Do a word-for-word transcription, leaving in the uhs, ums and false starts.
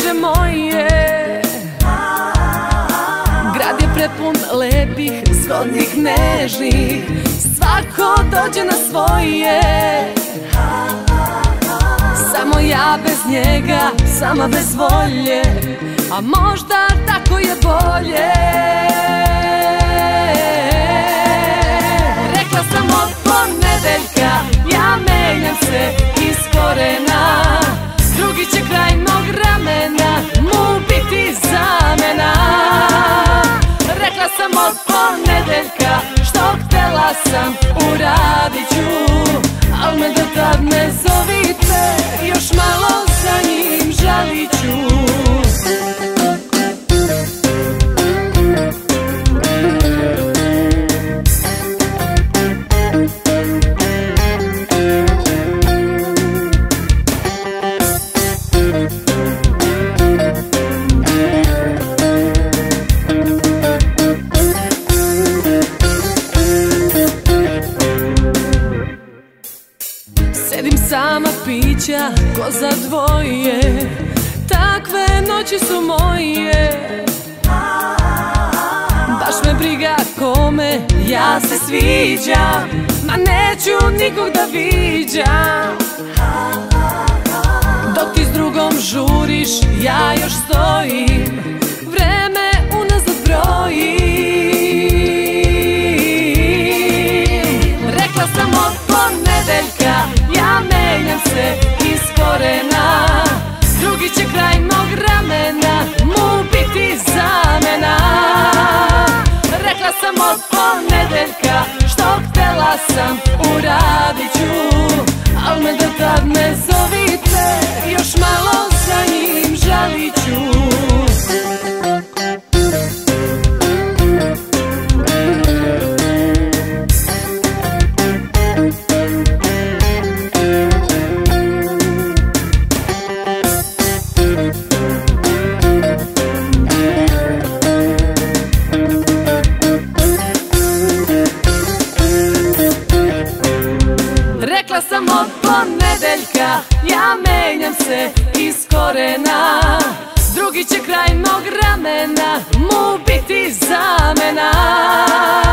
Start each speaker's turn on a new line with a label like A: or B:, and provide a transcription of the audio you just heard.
A: srce moje. Grad je prepun lepih, zgodnih, nežnih, svako dođe na svoje. Samo ja bez njega, sama bez volje, a možda tako je bolje. Rekla sam od ponedeljka, ja menjam se iz korena. Drugi će kraj mog ramena mu biti zamena. Rekla sam od ponedeljka, što htela sam uradit ću, al me do tad ne zovite, još malo za njim žalit ću. Sedim sama pića ko za dvoje, takve noći su moje. Baš me briga kome ja se sviđam, ma neću nikog da viđam. Dok ti s drugom žuriš, ja još stojim, vreme unazad brojim. Rekla sam od ponedeljka, ja menjam se iz korena. Drugi će kraj mog ramena mu biti zamena. Rekla sam od ponedeljka, što htela sam uradit ću, al me do tad ne zovite, još malo za njim žalit ću. Rekla sam od ponedeljka, ja menjam se iz korena. Drugi će kraj mog ramena mu biti zamena.